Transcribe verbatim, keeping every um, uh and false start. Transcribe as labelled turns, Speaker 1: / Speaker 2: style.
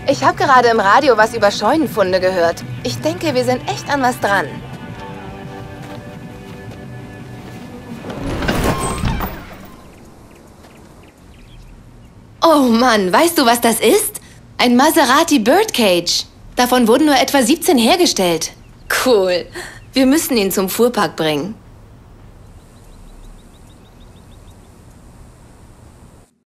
Speaker 1: Ich habe gerade im Radio was über Scheunenfunde gehört. Ich denke, wir sind echt an was dran. Oh Mann, weißt du, was das ist? Ein Maserati Birdcage. Davon wurden nur etwa siebzehn hergestellt. Cool. Wir müssen ihn zum Fuhrpark bringen.